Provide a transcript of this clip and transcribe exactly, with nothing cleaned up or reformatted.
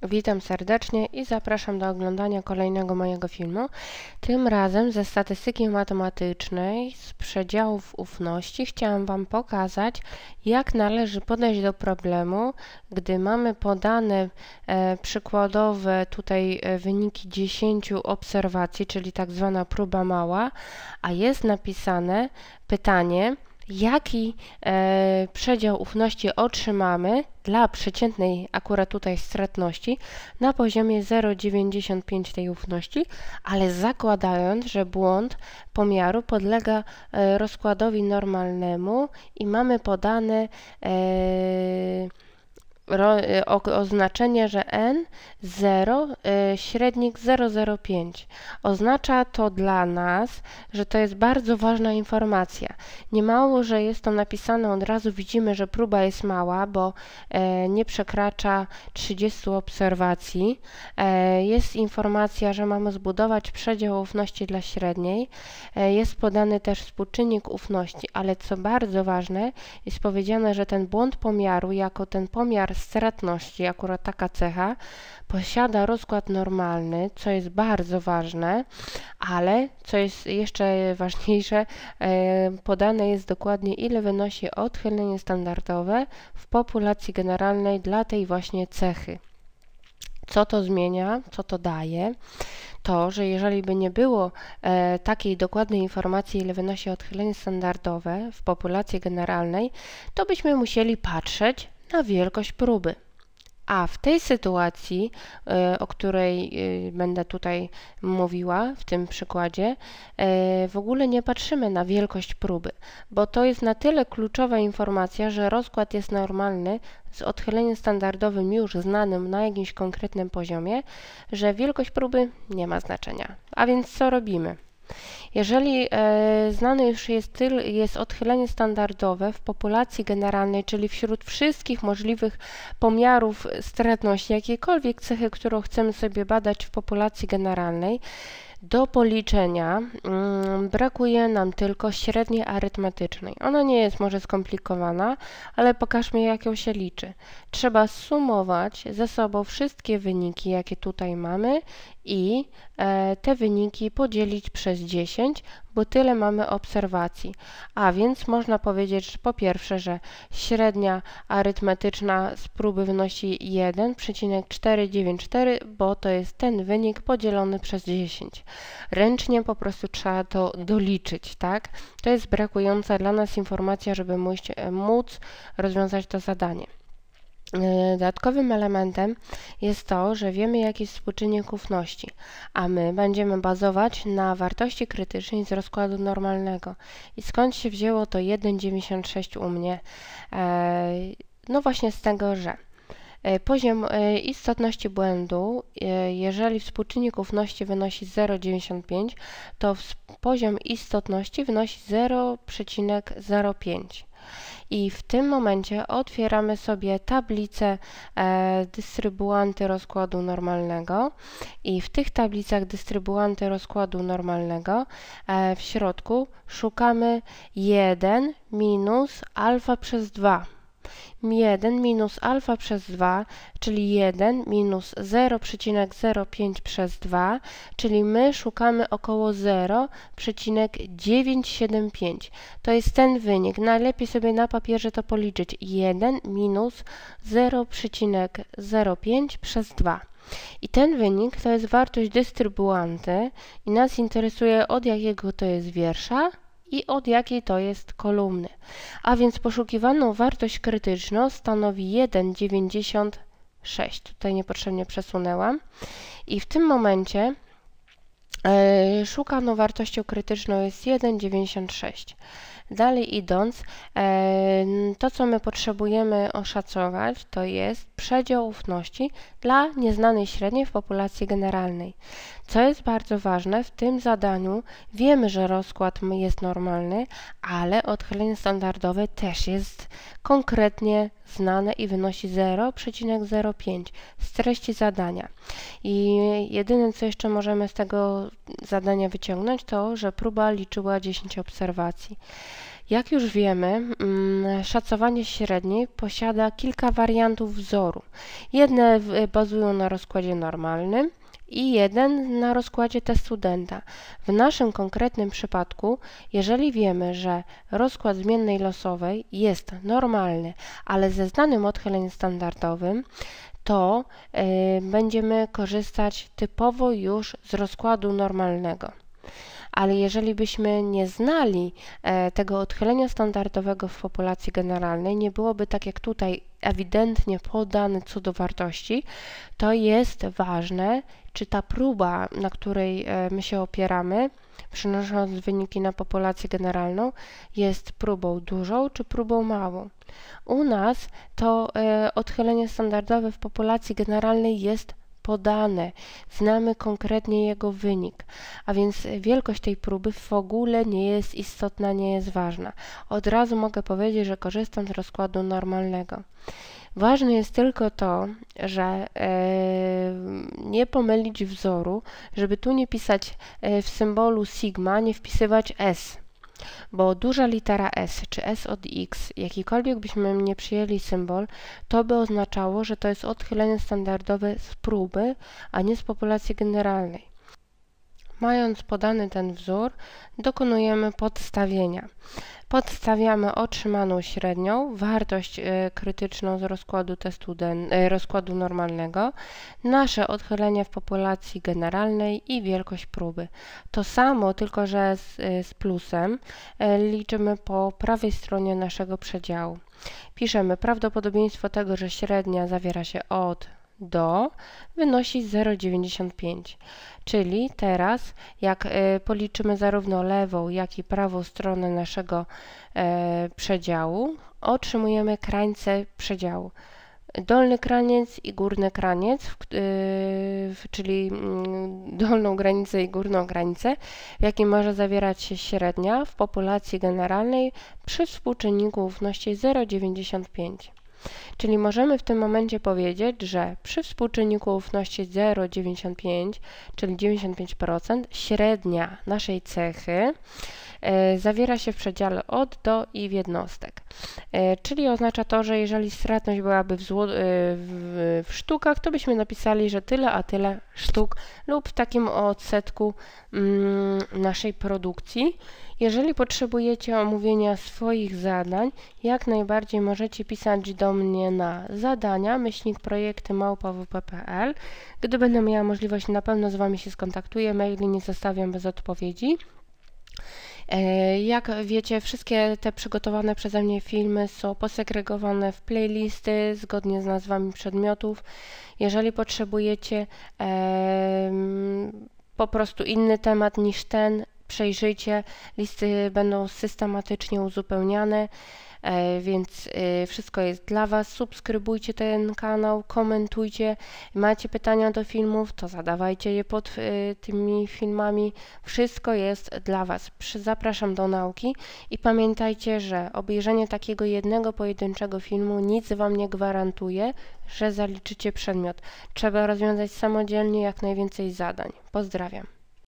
Witam serdecznie i zapraszam do oglądania kolejnego mojego filmu. Tym razem ze statystyki matematycznej z przedziałów ufności chciałam Wam pokazać, jak należy podejść do problemu, gdy mamy podane e, przykładowe tutaj e, wyniki dziesięciu obserwacji, czyli tak zwana próba mała, a jest napisane pytanie, jaki e, przedział ufności otrzymamy dla przeciętnej akurat tutaj stratności na poziomie zero przecinek dziewięćdziesiąt pięć tej ufności, ale zakładając, że błąd pomiaru podlega e, rozkładowi normalnemu i mamy podane e, ro, e, o, oznaczenie, że n zero, e, średnik zero przecinek zero pięć. Oznacza to dla nas, że to jest bardzo ważna informacja. Nie mało, że jest to napisane od razu, widzimy, że próba jest mała, bo e, nie przekracza trzydziestu obserwacji. E, jest informacja, że mamy zbudować przedział ufności dla średniej. E, jest podany też współczynnik ufności, ale co bardzo ważne, jest powiedziane, że ten błąd pomiaru, jako ten pomiar stratności, akurat taka cecha, posiada rozkład normalny, co jest bardzo ważne, ale co jest jeszcze ważniejsze, podane jest dokładnie, ile wynosi odchylenie standardowe w populacji generalnej dla tej właśnie cechy. Co to zmienia, co to daje? To, że jeżeli by nie było e, takiej dokładnej informacji, ile wynosi odchylenie standardowe w populacji generalnej, to byśmy musieli patrzeć na wielkość próby. A w tej sytuacji, y, o której y, będę tutaj mówiła w tym przykładzie, y, w ogóle nie patrzymy na wielkość próby, bo to jest na tyle kluczowa informacja, że rozkład jest normalny z odchyleniem standardowym już znanym na jakimś konkretnym poziomie, że wielkość próby nie ma znaczenia. A więc co robimy? Jeżeli e, znane już jest, tyl, jest odchylenie standardowe w populacji generalnej, czyli wśród wszystkich możliwych pomiarów stratności, jakiejkolwiek cechy, którą chcemy sobie badać w populacji generalnej, do policzenia mm, brakuje nam tylko średniej arytmetycznej. Ona nie jest może skomplikowana, ale pokażmy, jak ją się liczy. Trzeba sumować ze sobą wszystkie wyniki, jakie tutaj mamy i e, te wyniki podzielić przez dziesięć, bo tyle mamy obserwacji. A więc można powiedzieć, że po pierwsze, że średnia arytmetyczna z próby wynosi jeden przecinek czterysta dziewięćdziesiąt cztery, bo to jest ten wynik podzielony przez dziesięć. Ręcznie po prostu trzeba to doliczyć, tak? To jest brakująca dla nas informacja, żeby móc, móc rozwiązać to zadanie. Dodatkowym elementem jest to, że wiemy, jaki jest współczynnik ufności, a my będziemy bazować na wartości krytycznej z rozkładu normalnego. I skąd się wzięło to jeden przecinek dziewięćdziesiąt sześć u mnie? No właśnie z tego, że poziom istotności błędu, jeżeli współczynnik ufności wynosi zero przecinek dziewięćdziesiąt pięć, to poziom istotności wynosi zero przecinek zero pięć. I w tym momencie otwieramy sobie tablicę e, dystrybuanty rozkładu normalnego i w tych tablicach dystrybuanty rozkładu normalnego e, w środku szukamy jeden minus alfa przez dwa. jeden minus alfa przez dwa, czyli jeden minus zero przecinek zero pięć przez dwa, czyli my szukamy około zero przecinek dziewięćset siedemdziesiąt pięć. To jest ten wynik. Najlepiej sobie na papierze to policzyć. jeden minus zero przecinek zero pięć przez dwa. I ten wynik to jest wartość dystrybuanty i nas interesuje, od jakiego to jest wiersza i od jakiej to jest kolumny. A więc poszukiwaną wartość krytyczną stanowi jeden przecinek dziewięćdziesiąt sześć. Tutaj niepotrzebnie przesunęłam. I w tym momencie e, szukaną wartością krytyczną jest jeden przecinek dziewięćdziesiąt sześć. Dalej idąc, e, to co my potrzebujemy oszacować, to jest przedział ufności dla nieznanej średniej w populacji generalnej. Co jest bardzo ważne, w tym zadaniu wiemy, że rozkład jest normalny, ale odchylenie standardowe też jest konkretnie znane i wynosi zero przecinek zero pięć z treści zadania. I jedyne, co jeszcze możemy z tego zadania wyciągnąć, to, że próba liczyła dziesięć obserwacji. Jak już wiemy, szacowanie średniej posiada kilka wariantów wzoru. Jedne bazują na rozkładzie normalnym i jeden na rozkładzie testu Denta. W naszym konkretnym przypadku, jeżeli wiemy, że rozkład zmiennej losowej jest normalny, ale ze znanym odchyleniem standardowym, to y, będziemy korzystać typowo już z rozkładu normalnego. Ale jeżeli byśmy nie znali e, tego odchylenia standardowego w populacji generalnej, nie byłoby tak jak tutaj ewidentnie podane co do wartości, to jest ważne, czy ta próba, na której e, my się opieramy, przynosząc wyniki na populację generalną, jest próbą dużą czy próbą małą. U nas to e, odchylenie standardowe w populacji generalnej jest podane, znamy konkretnie jego wynik, a więc wielkość tej próby w ogóle nie jest istotna, nie jest ważna. Od razu mogę powiedzieć, że korzystam z rozkładu normalnego. Ważne jest tylko to, że e, nie pomylić wzoru, żeby tu nie pisać e, w symbolu sigma, nie wpisywać S. Bo duża litera S, czy S od X, jakikolwiek byśmy nie przyjęli symbol, to by oznaczało, że to jest odchylenie standardowe z próby, a nie z populacji generalnej. Mając podany ten wzór, dokonujemy podstawienia. Podstawiamy otrzymaną średnią, wartość y, krytyczną z rozkładu testu den, y, rozkładu normalnego, nasze odchylenie w populacji generalnej i wielkość próby. To samo, tylko że z, y, z plusem, y, liczymy po prawej stronie naszego przedziału. Piszemy prawdopodobieństwo tego, że średnia zawiera się od do wynosi zero przecinek dziewięćdziesiąt pięć, czyli teraz jak y, policzymy zarówno lewą, jak i prawą stronę naszego y, przedziału, otrzymujemy krańce przedziału. Dolny kraniec i górny kraniec, y, czyli y, dolną granicę i górną granicę, w jakim może zawierać się średnia w populacji generalnej przy współczynniku ufności zero przecinek dziewięćdziesiąt pięć. Czyli możemy w tym momencie powiedzieć, że przy współczynniku ufności zero przecinek dziewięćdziesiąt pięć, czyli dziewięćdziesiąt pięć procent, średnia naszej cechy e, zawiera się w przedziale od do i w jednostek. E, czyli oznacza to, że jeżeli stratność byłaby w, zło, e, w, w sztukach, to byśmy napisali, że tyle a tyle sztuk lub w takim odsetku mm, naszej produkcji. Jeżeli potrzebujecie omówienia swoich zadań, jak najbardziej możecie pisać do mnie na zadania myślnik projekty małpa w p kropka p l. Gdy będę miała możliwość, na pewno z Wami się skontaktuję. Maili nie zostawiam bez odpowiedzi. Jak wiecie, wszystkie te przygotowane przeze mnie filmy są posegregowane w playlisty zgodnie z nazwami przedmiotów. Jeżeli potrzebujecie e, po prostu inny temat niż ten, przejrzyjcie, listy będą systematycznie uzupełniane, e, więc e, wszystko jest dla Was. Subskrybujcie ten kanał, komentujcie. Macie pytania do filmów, to zadawajcie je pod e, tymi filmami. Wszystko jest dla Was. Zapraszam do nauki i pamiętajcie, że obejrzenie takiego jednego pojedynczego filmu nic Wam nie gwarantuje, że zaliczycie przedmiot. Trzeba rozwiązać samodzielnie jak najwięcej zadań. Pozdrawiam.